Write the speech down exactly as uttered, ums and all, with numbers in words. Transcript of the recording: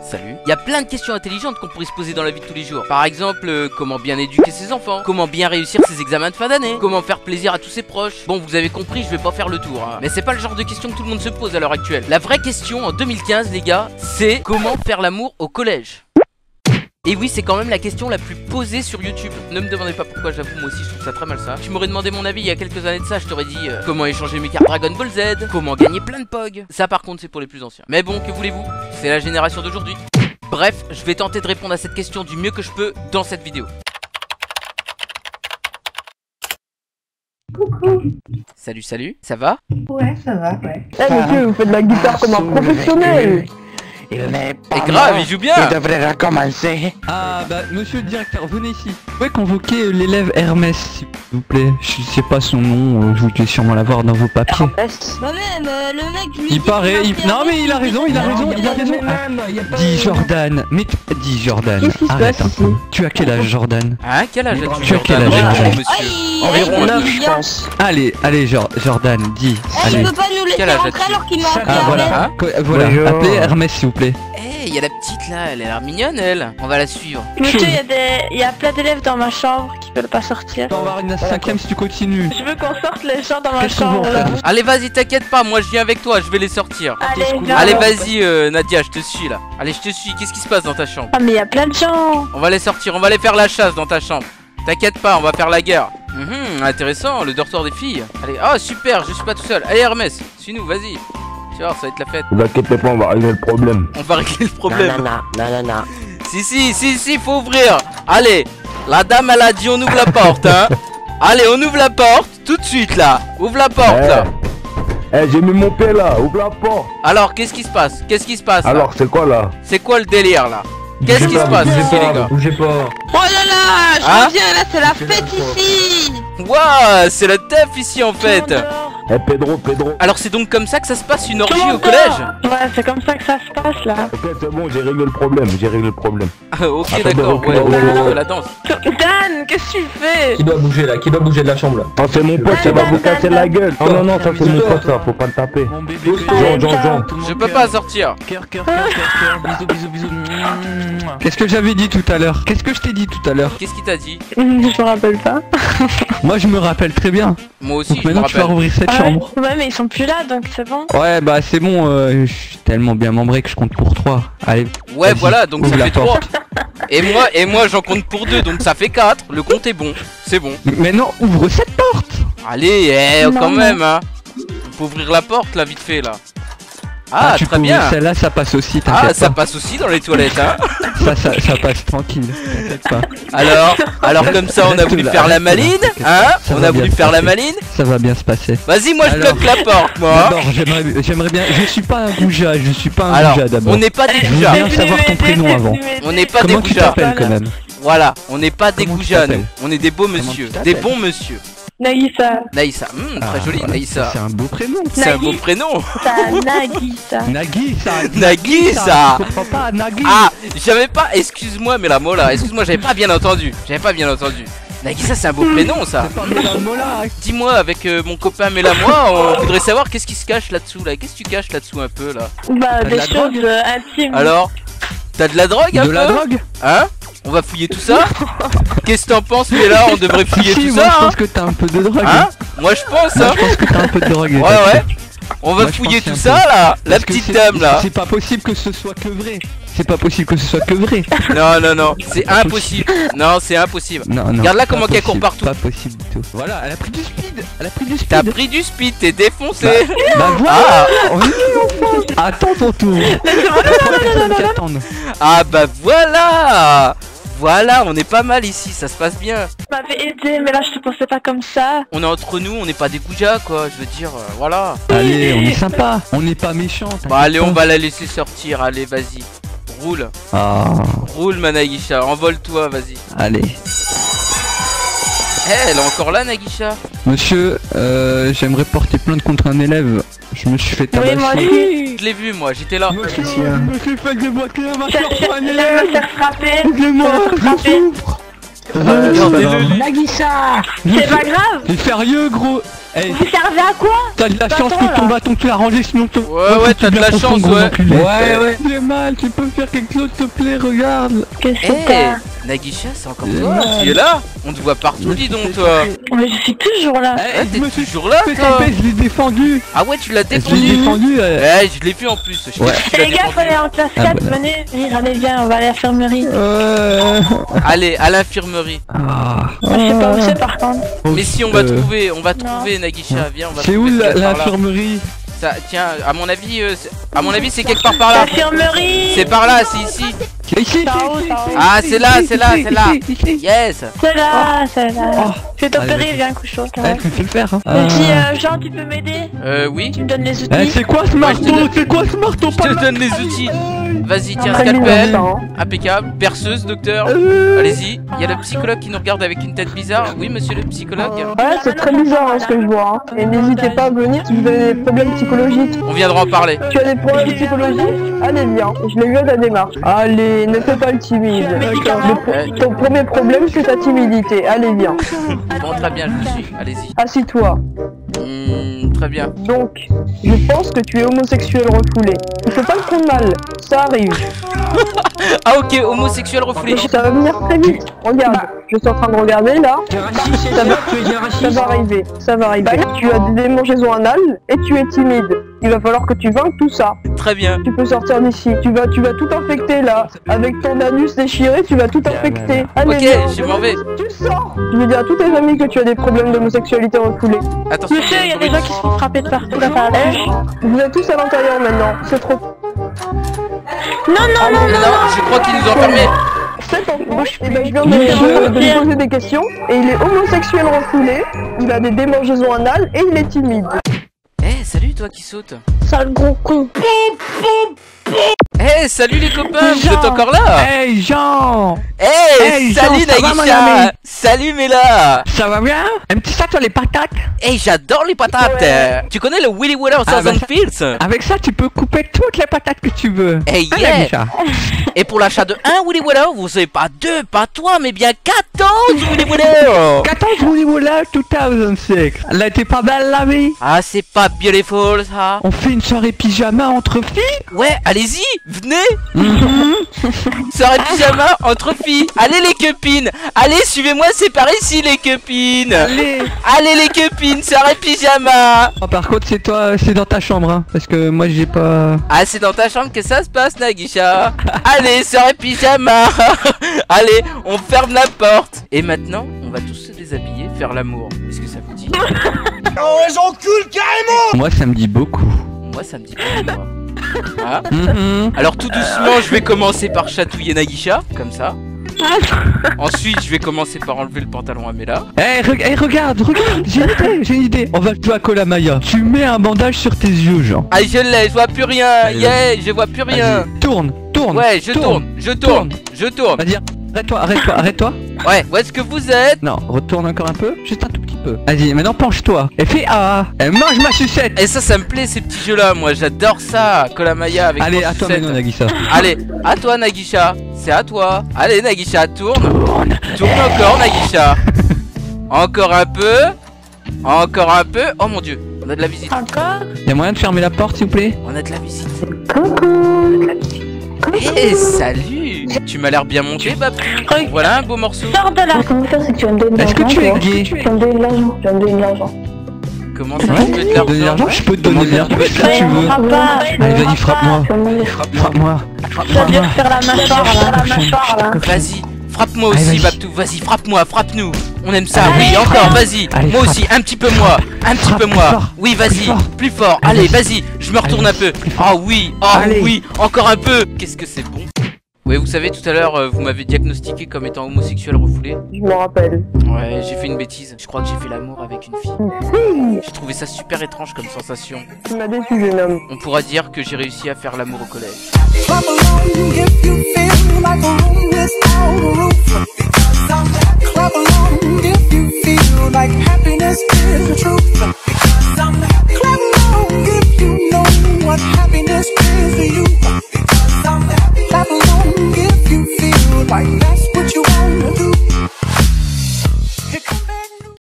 Salut. Il y a plein de questions intelligentes qu'on pourrait se poser dans la vie de tous les jours. Par exemple, euh, comment bien éduquer ses enfants? Comment bien réussir ses examens de fin d'année? Comment faire plaisir à tous ses proches? Bon, vous avez compris, je vais pas faire le tour, hein. Mais c'est pas le genre de question que tout le monde se pose à l'heure actuelle. La vraie question en deux mille quinze, les gars, c'est comment faire l'amour au collège? Et oui, c'est quand même la question la plus posée sur YouTube. Ne me demandez pas pourquoi, j'avoue, moi aussi je trouve ça très mal ça. Tu m'aurais demandé mon avis il y a quelques années de ça, je t'aurais dit euh, comment échanger mes cartes Dragon Ball Z, comment gagner plein de P O G. Ça par contre c'est pour les plus anciens. Mais bon, que voulez-vous, c'est la génération d'aujourd'hui. Bref, je vais tenter de répondre à cette question du mieux que je peux dans cette vidéo. Coucou. Salut, salut, ça va? Ouais, ça va, ouais. Eh monsieur, vous faites de la guitare comme un professionnel. Il n'est pas Et grave, il joue bien. Il devrait recommencer. Ah bah monsieur le directeur, venez ici. Vous pouvez convoquer l'élève Hermès s'il vous plaît. Je sais pas son nom, euh, vous devez sûrement l'avoir dans vos papiers. Bah même, euh, le mec lui Il paraît, il... non mais il a raison, il a raison, il a raison. Dis Jordan, mais tu- dis Jordan, Qu'est-ce qui se arrête passe un peu. ici? Tu as quel âge Jordan? Hein, quel âge as-tu? Tu as quel âge, Jordan, Jordan monsieur? Environ neuf, neuf, je pense. Allez, allez Jor- Jordan, dis, Eh, il allez. peut pas nous laisser Quel âge rentrer as-tu? alors qu'il m'a Ah enfermé. voilà, Hein Co- voilà, Bonjour. appelez Hermès s'il vous plaît. Eh, il y a la petite là, elle a l'air mignonne elle. On va la suivre. Monsieur, il y a des, il y a plein d'élèves dans ma chambre qui veulent pas sortir. On va avoir une cinquième si tu continues. Je veux qu'on sorte les gens dans ma Qu'est-ce qu'on va en chambre. faire? là. Allez, vas-y, t'inquiète pas, moi je viens avec toi, je vais les sortir. Allez, viens. Allez, vas-y, euh, Nadia, je te suis là. Allez, je te suis. Qu'est-ce qui se passe dans ta chambre? Ah mais il y a plein de gens. On va les sortir, on va aller faire la chasse dans ta chambre. T'inquiète pas, on va faire la guerre. Mhm, intéressant, le dortoir des filles. Allez, oh super, je suis pas tout seul. Allez, Hermès, suis-nous, vas-y. Tu vois, ça va être la fête. Ne vous inquiétez pas, on va régler le problème. On va régler le Non, problème. non, non, non, non. Si, si, si, si, faut ouvrir. Allez, la dame, elle a dit on ouvre la porte, hein. Allez, on ouvre la porte, tout de suite là. Ouvre la porte là. Eh, j'ai mis mon pied là, ouvre la porte. Alors, qu'est-ce qui se passe? Qu'est-ce qui se passe là? Alors, c'est quoi là? C'est quoi le délire là? Qu'est-ce qui se passe ici, les gars? Bougez pas. Oh là là, je Hein reviens là, c'est la fête ici. Waouh, c'est le teuf ici en fait. Tout le monde dort. Eh, Pedro, Pedro. Alors c'est donc comme ça que ça se passe une Tout le orgie monde au collège? dort. Ouais, c'est comme ça que ça se passe là. Ok, c'est bon, j'ai réglé le problème, j'ai réglé le problème. Ah, ok, Attendez, d'accord, reculez, ouais, reculez. ouais, ouais, la danse. Dan, qu'est-ce que tu fais? Qui doit bouger là? Qui doit bouger de la chambre là? Oh, c'est mon pote, ça va vous casser la gueule. Non, non, non, ça c'est mon pote, ça, faut pas le taper. Mon bébé, Jean, Jean, Jean. Je peux pas sortir. Cœur, cœur, cœur, cœur, cœur, bisous, bisous, bisous. Qu'est-ce que j'avais dit tout à l'heure? Qu'est-ce que je t'ai dit tout à l'heure? Qu'est-ce qui t'a dit? Je me rappelle pas. Moi je me rappelle très bien. Moi aussi, Donc je me maintenant tu vas rappelle. rouvrir cette Ah chambre. ouais, ouais, mais ils sont plus là donc c'est bon. Ouais bah c'est bon, euh, je suis tellement bien membré que je compte pour trois. Allez. Ouais, vas-y, voilà, donc ça ouvre la fait trois. porte. Et moi, et moi j'en compte pour deux, donc ça fait quatre. Le compte est bon, c'est bon. Mais non, ouvre cette porte. Allez, eh, Non, quand non. même, hein. Faut ouvrir la porte là, vite fait là. Ah, tu très peux bien. ouvrir celle-là, ça passe aussi, Ah, t'inquiète ça pas. passe aussi dans les toilettes, hein. Ça, ça, ça passe tranquille, t'inquiète pas. Alors, alors comme ça, on a Reste voulu là, faire la reste là, maline, t'inquiète hein. pas, ça On va a bien voulu se faire la passer. maline. Ça va bien se passer. Vas-y, moi je Alors, bloque la porte, moi. hein. D'abord, j'aimerais, j'aimerais bien. Je suis pas un goujat, je suis pas un Alors, goujat d'abord. on n'est pas des Je veux goujats. bien savoir ton prénom avant. On n'est pas des Comment tu goujats. t'appelles quand même? Voilà, on n'est pas des Comment tu goujats, nous. t'appelles? On est des beaux Comment monsieur, tu t'appelles? des bons monsieur. Nagisa. Naïssa, hum, très Ah, joli, voilà, Naïssa. C'est un beau prénom. C'est un beau Nagui. prénom. Ça, Nagisa. Nagui, ça. Nagisa. Je comprends pas, Nagui. Ah, j'avais pas, excuse-moi, mais la mola, excuse-moi, j'avais pas bien entendu. J'avais pas bien entendu. Nagisa, c'est un beau prénom, ça. C'est pas Mélamola. Dis-moi, avec euh, mon copain Mela, moi, on voudrait savoir qu'est-ce qui se cache là-dessous, là. Qu'est-ce que tu caches là-dessous un peu, là? Bah T'as de des la choses drogue euh, intimes. Alors, t'as de la drogue un De peu? la drogue. Hein? On va fouiller tout ça? Qu'est-ce que t'en penses, Mela? On devrait fouiller Si, tout moi ça, je hein? pense que t'as un peu de drogue. Hein? Moi, je pense, Moi hein? je pense que t'as un peu de drogue. Ouais, ouais. On va Moi, je fouiller pense tout qu'il y a ça, un peu. là. La Parce que petite c'est- dame, là. C'est pas possible que ce soit que vrai. C'est pas possible que ce soit que vrai. Non, non, non, c'est impossible. Non, c'est impossible. Non, non. Regarde là pas comment qu'elle court possible, partout. Pas possible du tout. Voilà, elle a pris du speed. Elle a pris du speed. T'as pris du speed, t'es défoncé. Bah voilà. Ah, Oui, enfin. Attends ton tour. Attends. ah bah voilà. Voilà, on est pas mal ici, ça se passe bien. Tu m'avais aidé mais là je te pensais pas comme ça. On est entre nous, on n'est pas des goujats quoi, je veux dire, euh, voilà. Allez, on est sympa. On n'est pas méchant. Bah allez, on va la laisser sortir, allez, vas-y. Roule, Ah, roule ma Nagisa, envole-toi, vas-y. allez. Eh, elle est encore là, Nagisa? Monsieur, euh, j'aimerais porter plainte contre un élève. Je me suis fait Oui, moi tabasser. aussi. Je l'ai vu, moi, j'étais là. Je me suis fait déboîter un Je vainqueur je- je vais me faire frapper. Aidez-moi, Je vais me je frapper. souffre. Regardez-le, lui. Nagisa. C'est pas grave. T'es sérieux, gros? Hey, Vous servez à quoi? t'as de la Attends, chance que là. ton bâton tu l'as rangé, sinon ton... Ouais, ouais, t'as de la chance, ouais. Ouais, ouais. J'ai mal, tu peux faire quelque chose, s'il te plaît, regarde. Qu'est-ce que Eh, t'as? Nagisha, c'est encore J'ai toi, mal. tu es là? On te voit partout, dis donc, toi. Mais je suis toujours là. Eh, Ouais, je me t'es suis toujours là, fait toi. taper, je l'ai défendu. Ah ouais, tu l'as Je l'ai défendu. défendu. euh. Ouais, je l'ai vu en plus. Je t'ai Ouais. dit que tu Eh, l'as les gars, défendu. faut aller en classe Ah, quatre, voilà. venez, venez, allez, viens, on va à l'infirmerie. Euh... Allez, à l'infirmerie. Ah. Je sais pas où c'est par contre. Mais si, on va Euh, trouver, on va Non. trouver Nagisha, viens, on va C'est où trouver la- ce qu'il y a par là. l'infirmerie? Ça, tiens, à mon avis, euh, c'est- à mon avis, c'est quelque part par là. L'infirmerie. C'est par là, c'est ici. C'est ici. C'est en haut, c'est en haut. Ah, c'est là, c'est là, c'est là. Yes. C'est là, c'est là. Oh. Je vais t'opérer, Allez, viens, couche-toi. Ouais, tu me fais le faire. Hein. Vas-y, euh, Jean, tu peux m'aider? Euh, oui. Tu me donnes les Eh, outils? c'est quoi ce Moi, je te marteau? donne- C'est quoi ce marteau? Je Pas te le donne les outils. Vas-y, tiens, Très scalpel. bizarre, hein. Impeccable. Perceuse, docteur. Euh, Allez-y. Il y a le psychologue qui nous regarde avec une tête bizarre. Oui, monsieur le psychologue. Ouais, c'est très bizarre hein, ce que je vois. Hein. Et n'hésitez pas à venir si vous avez des problèmes psychologiques. On viendra en parler. Tu as des problèmes psychologiques? Allez, viens. Je l'ai vu à ta démarche. Allez, ne fais pas le timide. Tu as un médicament? Le pro- Ton premier problème, c'est ta timidité. Allez, viens. Bon, très bien, je vous suis. Allez-y. Assis-toi. Hmm, très bien. Donc, je pense que tu es homosexuel refoulé. Il faut pas le prendre mal. Ça arrive. Ah, ok, homosexuel refoulé. Ça va venir très vite. Regarde. Je suis en train de regarder là. Ça va, ça va arriver. Ça va arriver. Tu as des démangeaisons anales et tu es timide. Il va falloir que tu vainques tout ça. Très bien. Tu peux sortir d'ici. Tu vas, tu vas tout infecter là. Avec ton anus déchiré, tu vas tout infecter. Allez, Ok, viens. je m'en vais. Tu sors. Je vais dire à tous tes amis que tu as des problèmes d'homosexualité refoulés. Attention. Monsieur, il y a des gens qui se font frapper de partout là par la Vous êtes tous à l'intérieur maintenant. C'est trop. Non, non, non, Non, non, je crois qu'ils nous ont enfermés. Cet enfant, eh ben, je viens de, de- de lui poser des questions et il est homosexuel refoulé. Il a des démangeaisons anales et il est timide. Eh, salut toi qui saute. sale gros con. Eh, salut les copains, vous Jean. êtes encore là? Hey Jean! Eh, Hey, salut Jean, ça va, mon Nagisha. ami? Salut Mela. Ça va bien? Un petit sac sur les patates? Eh, j'adore les patates. Euh, Tu connais le Willy Wheeler Ah, Thousand bah, Fields? Avec ça, tu peux couper toutes les patates que tu veux. Eh, Ah, yeah. Nagisha. Et pour l'achat de un Willy Wheeler, vous savez pas deux, pas trois, mais bien quatorze Willy Wheeler. quatorze Willy Wheeler deux mille six. Là, t'es pas belle la vie? Ah, c'est pas beautiful ça. On fait une soirée pyjama entre filles? Ouais, allez-y, venez. Mhm. Soirée pyjama entre filles. Allez les copines. Allez, suivez-moi, c'est par ici les copines. Allez. Allez les copines, soirée pyjama. Oh, par contre, c'est toi, c'est dans ta chambre, hein, parce que moi, j'ai pas... Ah, c'est dans ta chambre que ça se passe, Nagisha. Allez, soirée pyjama. Allez, on ferme la porte. Et maintenant, on va tous se déshabiller, faire l'amour. Est-ce que ça vous dit? Moi, ça me dit beaucoup. Moi, ça me dit pas, moi. Hein? Mhm. Alors tout doucement, je vais commencer par chatouiller Nagisha, comme ça. Ensuite, je vais commencer par enlever le pantalon à Mela. Eh, re- eh, regarde, regarde, j'ai une idée, j'ai une idée. On va jouer à Kolamaya. Tu mets un bandage sur tes yeux, Jean. Ah, je l'ai, je vois plus rien. Allez, Yeah, je vois plus rien. Vas-y, tourne, tourne. Ouais, je tourne, je tourne, je tourne. Vas-y, arrête-toi, arrête-toi, arrête-toi. Ouais, où est-ce que vous êtes? Non, retourne encore un peu, juste un tout petit peu. Vas-y, maintenant penche-toi. Et fais A. Et mange ma sucette. Et ça, ça me plaît ces petits jeux-là, moi, j'adore ça. Kolamaya avec Allez, mon à toi sucette. maintenant, Nagisa. Allez, à toi Nagisha, c'est à toi. Allez Nagisha, tourne. Tourne. Tourne encore Nagisha. Encore un peu. Encore un peu. Oh mon dieu, on a de la visite. Encore? Y'a moyen de fermer la porte, s'il vous plaît? On a de la visite. Coucou. Eh, salut. Tu m'as l'air bien monté, Babou. Regarde. Voilà un beau morceau. Sors de là. Comment faire, c'est que tu vas me donner de Est-ce que l'argent, tu es toi. gay? Tu vas me donner de l'argent. Tu vas me donner de l'argent. Comment ça, Ouais, tu veux de donner de l'argent? l'argent, je peux te donner de l'argent si tu veux. Frappe pas. Allez, vas-y, frappe-moi. Tu vas me donner. Frappe-moi. Ça vient de faire la mâchoire là. La mâchoire là. Vas-y, frappe-moi Allez, aussi, vas-y. Babtou. Vas-y, frappe-moi, frappe-nous. On aime ça. Allez, Oui, encore, vas-y. Allez, Moi frappe. aussi, un petit peu moi. Un petit Frappe peu plus moi. fort. Oui, Plus vas-y, fort. plus fort. Allez, Allez, vas-y. Je me retourne un Allez, peu. plus fort. Ah oui, oh Allez. oui, encore un peu. Qu'est-ce que c'est bon. Oui, vous savez, tout à l'heure, euh, vous m'avez diagnostiqué comme étant homosexuel refoulé. Je m'en rappelle. Ouais, j'ai fait une bêtise. Je crois que j'ai fait l'amour avec une fille. J'ai trouvé ça super étrange comme sensation. Tu m'as déçu, jeune homme. On pourra dire que j'ai réussi à faire l'amour au collège. Clap along if you feel like a room without a roof. Clap along if you feel like happiness is the truth.